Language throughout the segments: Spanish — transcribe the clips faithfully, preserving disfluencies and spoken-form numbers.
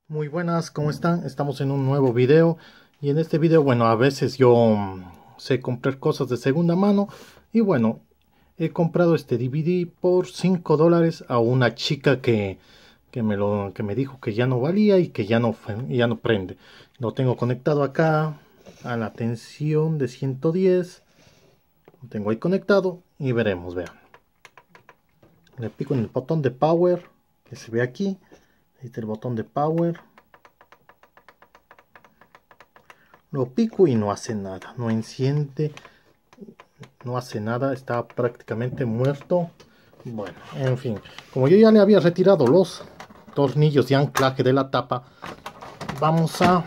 Muy buenas, ¿cómo están? Estamos en un nuevo video y en este video, bueno, a veces yo mm, sé comprar cosas de segunda mano y bueno, he comprado este D V D por cinco dólares a una chica que, que, me lo, que me dijo que ya no valía y que ya no, fue- ya no prende. Lo tengo conectado acá a la tensión de ciento diez, lo tengo ahí conectado y veremos, vean. Le pico en el botón de power que se ve aquí, ahí está el botón de power. Lo pico y no hace nada, no enciende, no hace nada, está prácticamente muerto. Bueno, en fin, como yo ya le había retirado los tornillos de anclaje de la tapa, vamos a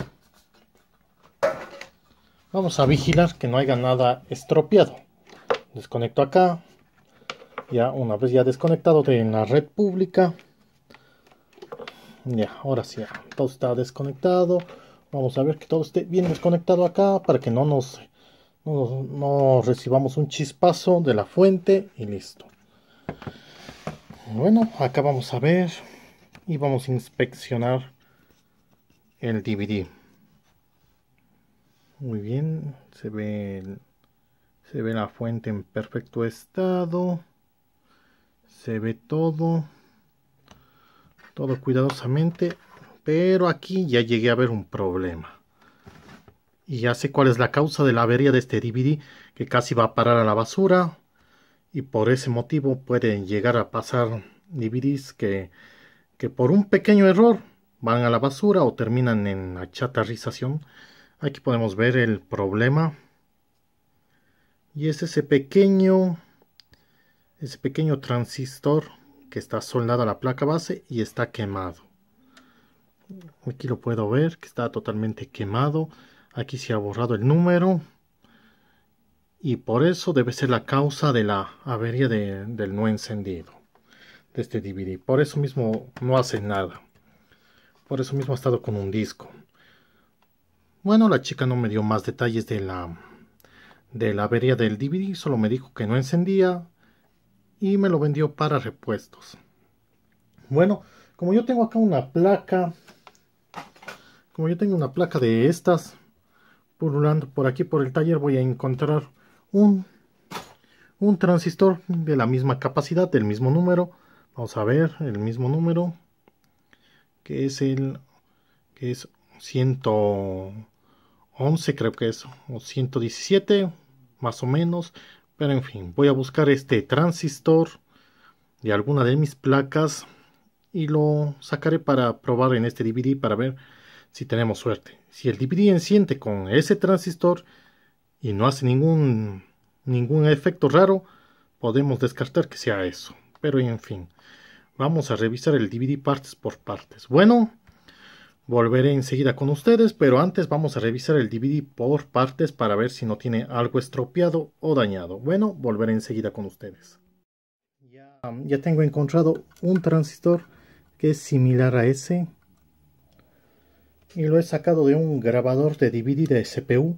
vamos a vigilar que no haya nada estropeado. Desconecto acá, ya una vez ya desconectado de la red pública, ya, ahora sí, ya, todo está desconectado. Vamos a ver que todo esté bien desconectado acá para que no nos no, no recibamos un chispazo de la fuente y listo. Bueno, acá vamos a ver y vamos a inspeccionar el D V D. Muy bien, se ve, el- se ve la fuente en perfecto estado. Se ve todo, todo cuidadosamente. Pero aquí ya llegué a ver un problema. Y ya sé cuál es la causa de la avería de este D V D, que casi va a parar a la basura. Y por ese motivo pueden llegar a pasar D V Ds que, que por un pequeño error van a la basura o terminan en la chatarrización. Aquí podemos ver el problema. Y es ese pequeño, ese pequeño transistor que está soldado a la placa base y está quemado. Aquí lo puedo ver que está totalmente quemado. Aquí se ha borrado el número. Y por eso debe ser la causa de la avería de- del no encendido de este D V D. Por eso mismo no hace nada. Por eso mismo ha estado con un disco. Bueno, la chica no me dio más detalles de la, de la avería del D V D. Solo me dijo que no encendía y me lo vendió para repuestos. Bueno, como yo tengo acá una placa, como yo tengo una placa de estas pululando por aquí por el taller, voy a encontrar un, un transistor de la misma capacidad, del mismo número. Vamos a ver el mismo número, que es el que es ciento once, creo que es, o ciento diecisiete, más o menos. Pero en fin, voy a buscar este transistor de alguna de mis placas y lo sacaré para probar en este D V D para ver si tenemos suerte. Si el D V D enciende con ese transistor y no hace ningún, ningún efecto raro, podemos descartar que sea eso. Pero en fin, vamos a revisar el D V D partes por partes. Bueno, volveré enseguida con ustedes, pero antes vamos a revisar el D V D por partes para ver si no tiene algo estropeado o dañado. Bueno, volveré enseguida con ustedes. Ya, ya tengo encontrado un transistor que es similar a ese y lo he sacado de un grabador de D V D de C P U,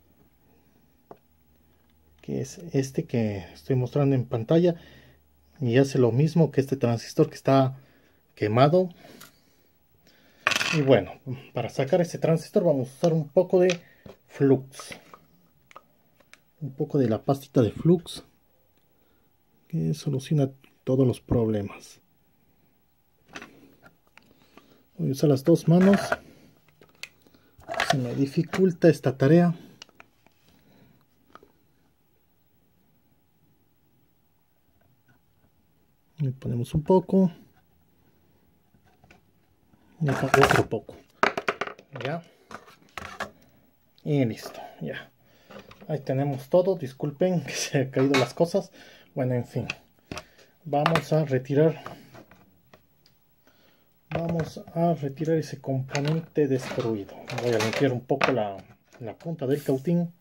que es este que estoy mostrando en pantalla, y hace lo mismo que este transistor que está quemado. Y bueno, para sacar este transistor vamos a usar un poco de flux, un poco de la pastita de flux que soluciona todos los problemas. Voy a usar las dos manos, se me dificulta esta tarea. Le ponemos un poco y otro poco, ya, y listo, ya. Ahí tenemos todo, disculpen que se han caído las cosas. Bueno, en fin, vamos a retirar vamos a retirar ese componente destruido. Voy a limpiar un poco la, la punta del cautín.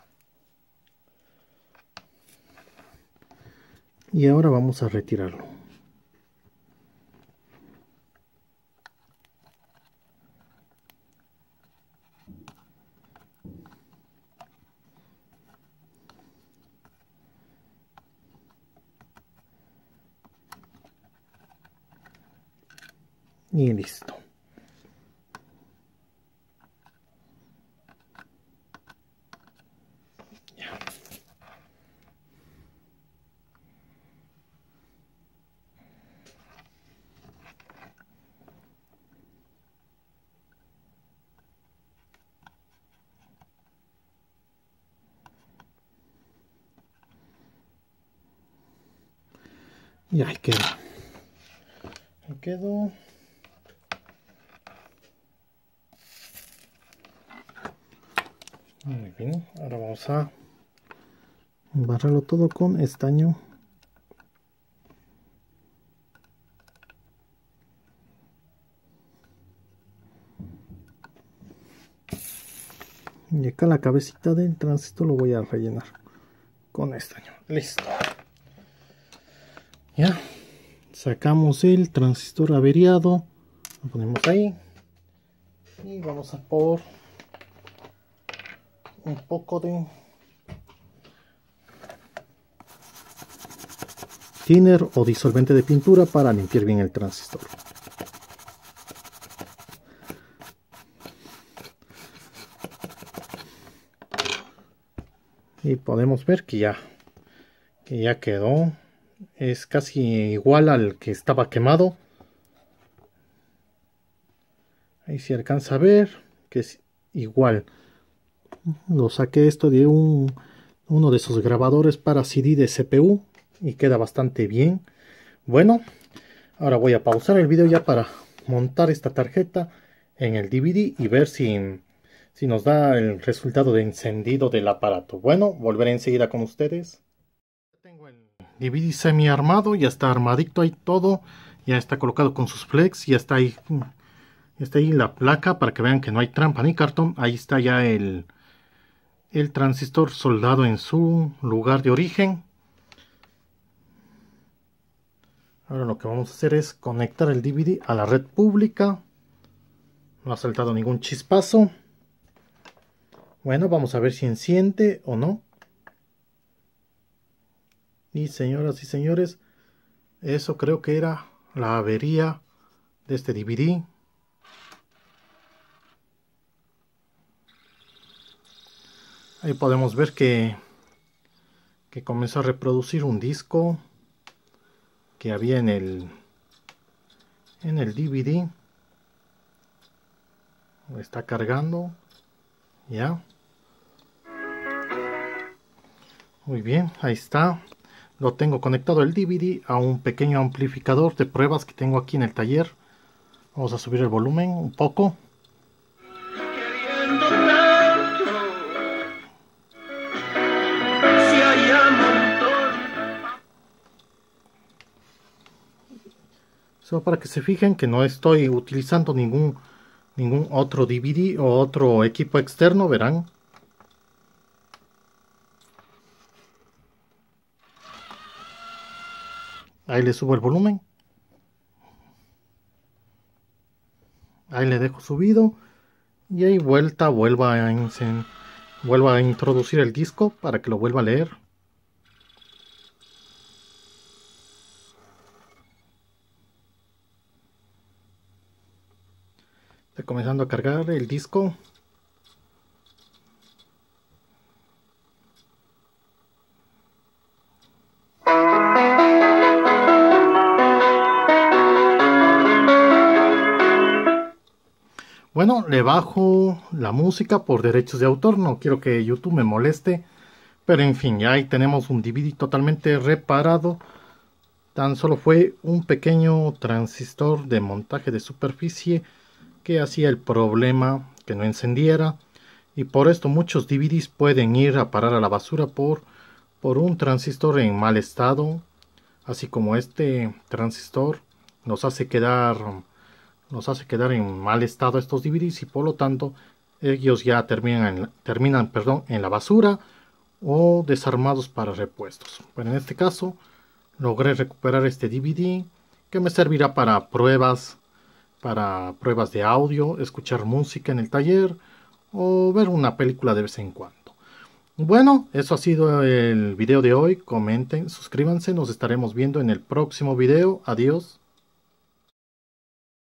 Y ahora vamos a retirarlo. Y listo. Y ahí quedó. Ahí quedó. Muy bien, ahora vamos a barrerlo todo con estaño. Y acá la cabecita del transistor lo voy a rellenar con estaño. Listo. Ya. Sacamos el transistor averiado. Lo ponemos ahí. Y vamos a por un poco de thinner o disolvente de pintura para limpiar bien el transistor. Y podemos ver que ya que ya quedó, es casi igual al que estaba quemado. Ahí se alcanza a ver que es igual. Lo saqué esto de un uno de esos grabadores para C D de C P U y queda bastante bien. Bueno, ahora voy a pausar el video ya para montar esta tarjeta en el D V D y ver si si nos da el resultado de encendido del aparato. Bueno, volveré enseguida con ustedes. Tengo el D V D semi armado, ya está armadito ahí todo, ya está colocado con sus flex, ya está ahí, ya está ahí la placa para que vean que no hay trampa ni cartón. Ahí está ya el, el transistor soldado en su lugar de origen. Ahora lo que vamos a hacer es conectar el D V D a la red pública. No ha saltado ningún chispazo. Bueno, vamos a ver si enciende o no. Y señoras y señores, eso creo que era la avería de este D V D. Ahí podemos ver que, que comenzó a reproducir un disco que había en el, en el D V D. Lo está cargando. Ya. Muy bien, ahí está. Lo tengo conectado el D V D a un pequeño amplificador de pruebas que tengo aquí en el taller. Vamos a subir el volumen un poco. Solo para que se fijen que no estoy utilizando ningún, ningún otro D V D o otro equipo externo, verán. Ahí le subo el volumen. Ahí le dejo subido. Y ahí vuelta, vuelva a, vuelva a introducir el disco para que lo vuelva a leer. Está comenzando a cargar el disco. Bueno, le bajo la música por derechos de autor, no quiero que YouTube me moleste, pero en fin, ya ahí tenemos un D V D totalmente reparado. Tan solo fue un pequeño transistor de montaje de superficie que hacía el problema que no encendiera, y por esto muchos D V Ds pueden ir a parar a la basura por, por un transistor en mal estado, así como este transistor nos hace quedar... nos hace quedar en mal estado estos D V Ds y por lo tanto ellos ya terminan, en, terminan perdón, en la basura o desarmados para repuestos. Bueno, en este caso logré recuperar este D V D que me servirá para pruebas, para pruebas de audio, escuchar música en el taller o ver una película de vez en cuando. Bueno, eso ha sido el video de hoy. Comenten, suscríbanse, nos estaremos viendo en el próximo video. Adiós.